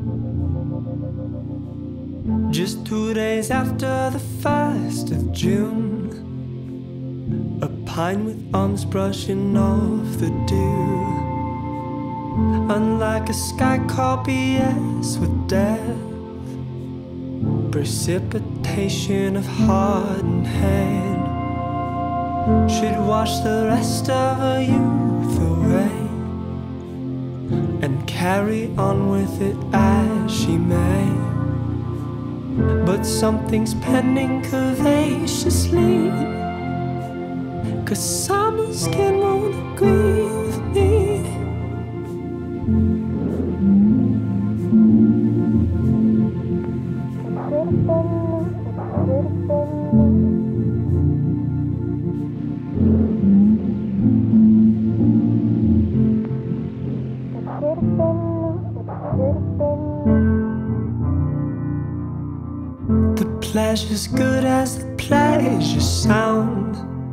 Just 2 days after the 1st of June, a pine with arms brushing off the dew. Unlike a sky called BS with death, precipitation of heart and hand should wash the rest of her youth away and carry on with it as she may. But something's pending curvaceously, 'cause summer skin won't agree with me. The pleasure's good as the pleasure sound.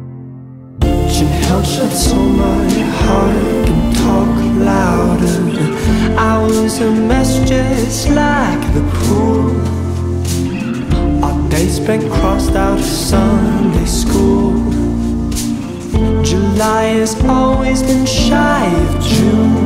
Held shut so my heart can talk louder. I was a mess just like the pool. Our days spent crossed out of Sunday school. July has always been shy of June.